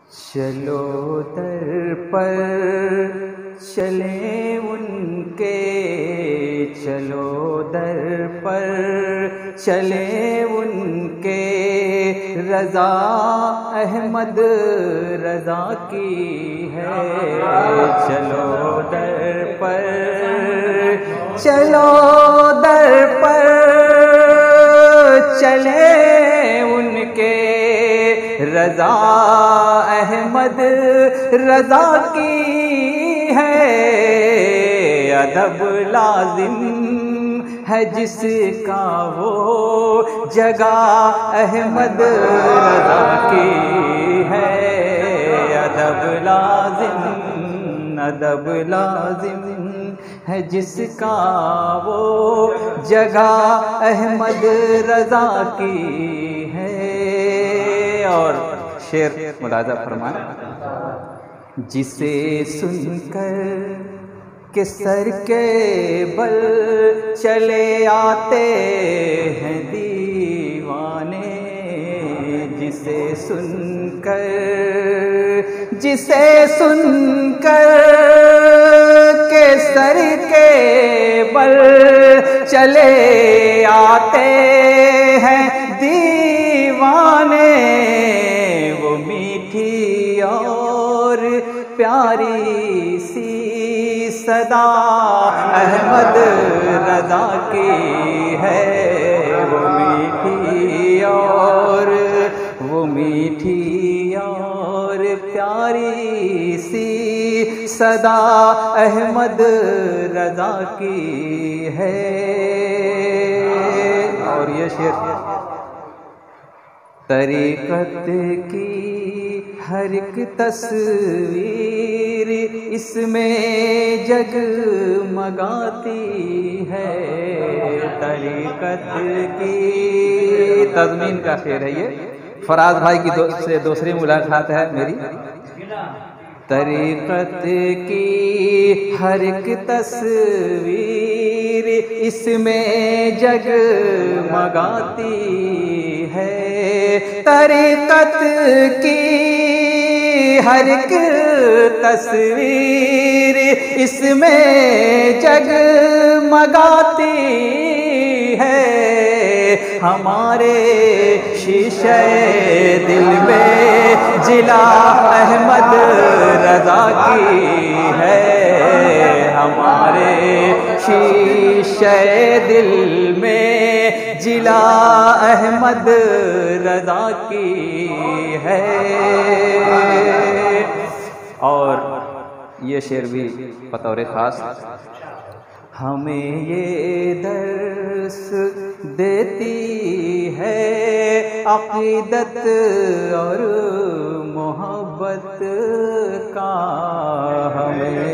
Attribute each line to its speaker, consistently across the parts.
Speaker 1: چلو در پر چلیں ان کے، چلو در پر چلیں ان کے، رضا احمد رضا کی ہے۔ چلو در پر چلو در پر چلیں ان کے، رضا احمد رضا کی ہے۔ ادب لازم ہے جس کا وہ جگہ احمد رضا کی ہے۔ ادب لازم ہے جس کا وہ جگہ احمد رضا کی ہے۔ اور شعر ملاحظہ فرمائیں، جسے سن کر کہ سر کے بل چلے آتے ہیں دیوانے، جسے سن کر کہ سر کے بل چلے آتے ہیں دیوانے، وہ میٹھی اور پیاری سی صدا احمد رضا کی ہے۔ وہ میٹھی اور پیاری سی صدا احمد رضا کی ہے۔ اور یہ شعر، طریقت کی ہر ایک تصویر اس میں جگمگاتی ہے۔ طریقت کی تضمین کا شعر ہے یہ، فراز بھائی کی سے دوسری ملاقات ہے میری۔ طریقت کی ہر ایک تصویر اس میں جگمگاتی ہے۔ طریقت کی ہر ایک تصویر اس میں جگمگاتی ہے۔ ہمارے شیشے دل میں جلا احمد رضا کی ہے۔ ہمارے شیشے دل میں جلا احمد رضا کی ہے۔ اور یہ شعر بھی بطور خاص، ہمیں یہ درس دیتی ہے عقیدت اور محبت کا، ہمیں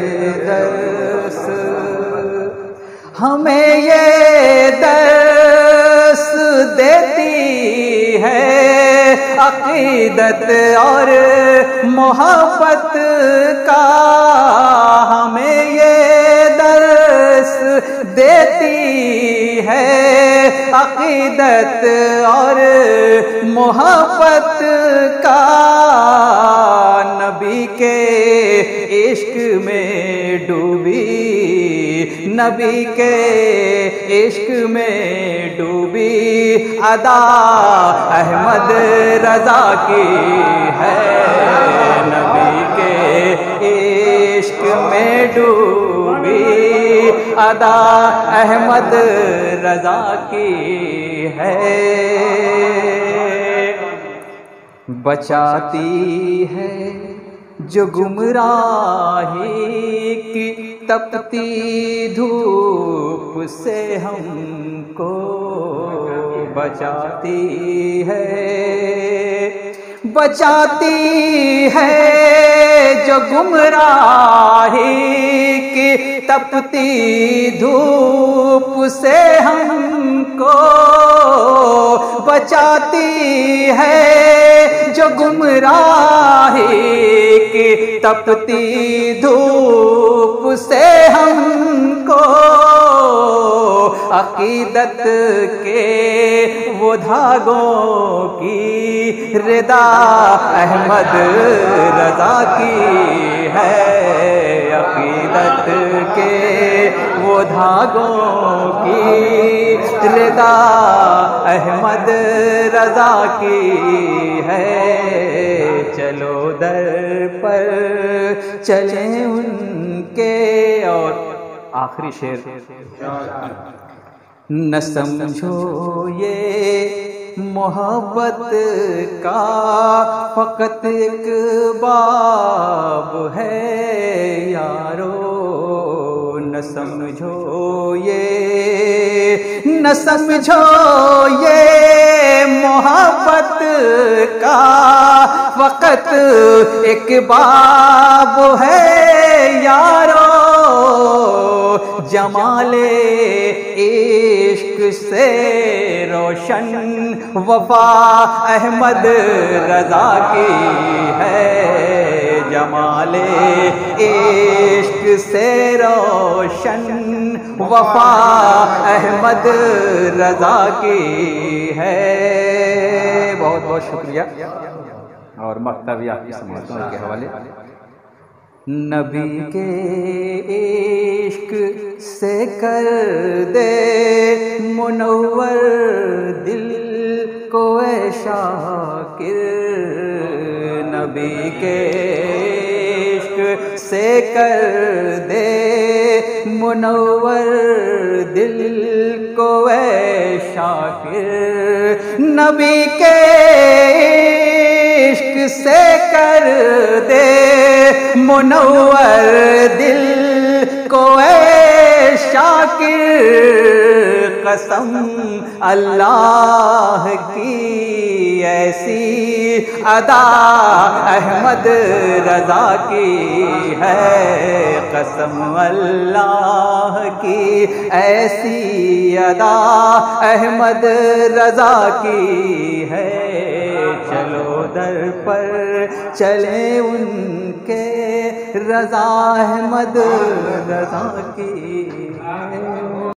Speaker 1: یہ درس دیتی ہے عقیدت اور محبت کا، ہمیں یہ درس دیتی ہے عقیدت اور محبت کا۔ نبی کے عشق میں ڈوبی، نبی کے عشق میں ڈوبی ادا احمد رضا کی ہے۔ نبی کے عشق میں ڈوبی ادا احمد رضا کی ہے۔ بچاتی ہے جو گمراہی کی تپتی دھوپ سے ہم کو، بچاتی ہے جو گمراہی کی تپتی دھوپ سے ہم کو، بچاتی ہے جو گمراہی کی تپتی دھوپ سے ہم کو، عقیدت کے وہ دھاگوں کی ردا احمد رضا کی ہے، عقیدت کے وہ دھاگوں کی ردا احمد رضا کی ہے، چلو در پر چلیں ان کے۔ اور آخری شعر، نہ سمجھو یہ محبت کا فقط ایک باب ہے یارو، نہ سمجھو یہ، نہ سمجھو یہ محبت کا فقط ایک باب ہے یارو، جمال عشق سے روشن وفا احمد رضا کی ہے، جمال عشق سے روشن وفا احمد رضا کی ہے۔ بہت بہت شکریہ، اور مکتب بھی آپ کی سماعتوں کے حوالے۔ نبی کے عشق سے کر دے منور دل کو اے شاکر، نبی کے عشق سے کر دے منور دل کو اے شاکر، نبی کے عشق سے کر دے منور دل کو اے شاکر، قسم اللہ کی ایسی ادا احمد رضا کی ہے، قسم اللہ کی ایسی ادا احمد رضا کی ہے، چلو در پر چلیں ان کے رضا احمد رضا کی